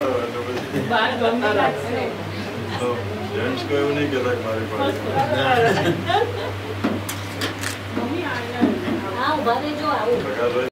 બાર ગમે લાગશે તો જેન્ટ્સ કોઈ એવું નહીં કહેતા મારી પાસે મમ્મી આ ઉભા રહેજો આવું